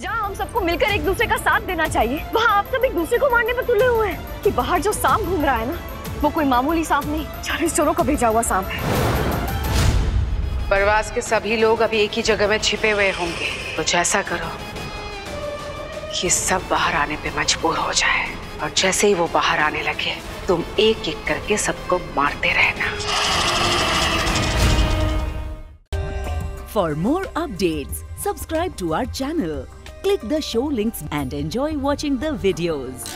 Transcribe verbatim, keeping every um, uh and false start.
जहाँ हम सबको मिलकर एक दूसरे का साथ देना चाहिए, वहाँ आप सब एक दूसरे को मारने पर तुले हुए हैं। कि बाहर जो सांप घूम रहा है ना, वो कोई मामूली सांप नहीं, चालीस चोरों का भेजा हुआ सांप है। परवास के सभी लोग अभी एक ही जगह में छिपे हुए होंगे। कुछ ऐसा करो कि सब बाहर आने पे मजबूर हो जाए, और जैसे ही वो बाहर आने लगे तुम एक एक करके सबको मारते रहना। For more updates, subscribe to our channel, click the show links and enjoy watching the videos.